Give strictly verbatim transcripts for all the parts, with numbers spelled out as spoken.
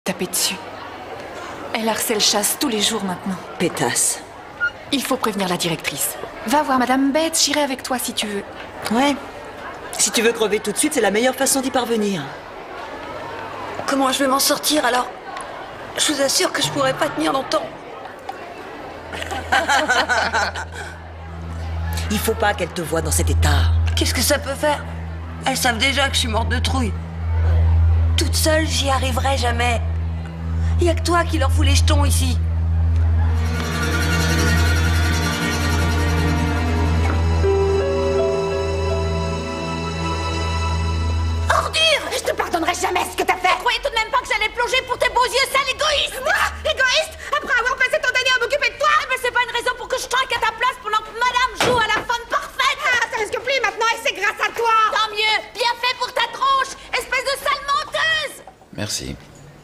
Taper dessus. Elle harcèle Chasse tous les jours maintenant. Pétasse. Il faut prévenir la directrice. Va voir Madame Bates, j'irai avec toi si tu veux. Ouais. Si tu veux crever tout de suite, c'est la meilleure façon d'y parvenir. Comment je vais m'en sortir alors? Je vous assure que je pourrais pas tenir longtemps. Il faut pas qu'elle te voie dans cet état. Qu'est-ce que ça peut faire? Elles savent déjà que je suis morte de trouille. Toute seule, j'y arriverai jamais. Il y a que toi qui leur fout les jetons ici. Ordure! Je te pardonnerai jamais ce que t'as fait! Je croyais tout de même pas que j'allais plonger pour tes beaux yeux sales égoïstes! Moi? Égoïste? Après avoir passé ton dernier à m'occuper de toi? Mais c'est pas une raison pour que je trinque à ta place pendant que madame joue à la femme parfaite! Ah, ça risque plus maintenant et c'est grâce à toi! Tant mieux! Bien fait pour ta tronche! Espèce de sale menteuse! Merci.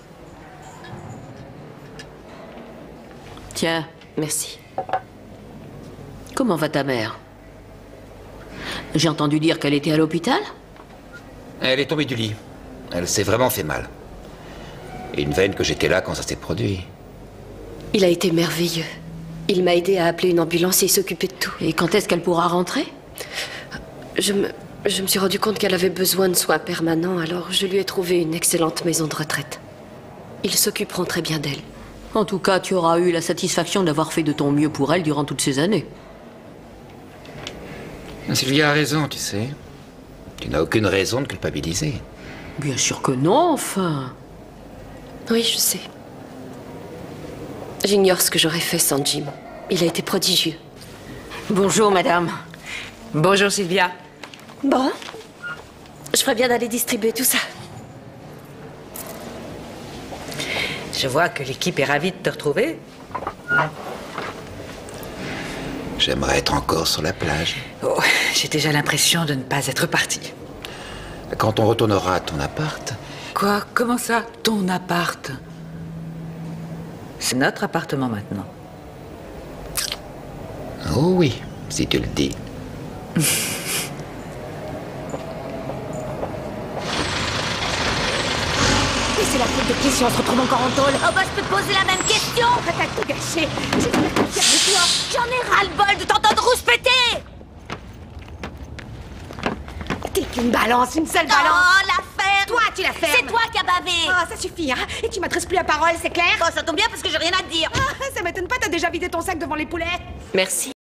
Tiens, merci. Comment va ta mère? J'ai entendu dire qu'elle était à l'hôpital? Elle est tombée du lit. Elle s'est vraiment fait mal. Et une veine que j'étais là quand ça s'est produit. Il a été merveilleux. Il m'a aidé à appeler une ambulance et s'occuper de tout. Et quand est-ce qu'elle pourra rentrer? Je me, je me suis rendu compte qu'elle avait besoin de soins permanents, alors je lui ai trouvé une excellente maison de retraite. Ils s'occuperont très bien d'elle. En tout cas, tu auras eu la satisfaction d'avoir fait de ton mieux pour elle durant toutes ces années. Sylvia a raison, tu sais. Tu n'as aucune raison de culpabiliser. Bien sûr que non, enfin. Oui, je sais. J'ignore ce que j'aurais fait sans Jim. Il a été prodigieux. Bonjour, madame. Bonjour, Sylvia. Bon. Je ferais bien d'aller distribuer tout ça. Je vois que l'équipe est ravie de te retrouver. J'aimerais être encore sur la plage. Oh, j'ai déjà l'impression de ne pas être partie. Quand on retournera à ton appart... Quoi? Comment ça? Ton appart? C'est notre appartement maintenant. Oh oui, si tu le dis. Mais c'est la faute de qui si on se retrouve encore en tôle? Oh bah je peux te poser la même question! Arrête à tout gâcher! J'ai voulu te dire de toi! J'en ai ras-le-bol de t'entendre rouspéter! T'es qu'une balance, une seule balance! Oh, la ferme! Toi, tu la fermes! C'est toi qui as bavé! Ah, ça suffit, hein! Et tu m'adresses plus la parole, c'est clair? Oh, ça tombe bien parce que j'ai rien à te dire! Ah, ça m'étonne pas, t'as déjà vidé ton sac devant les poulets! Merci.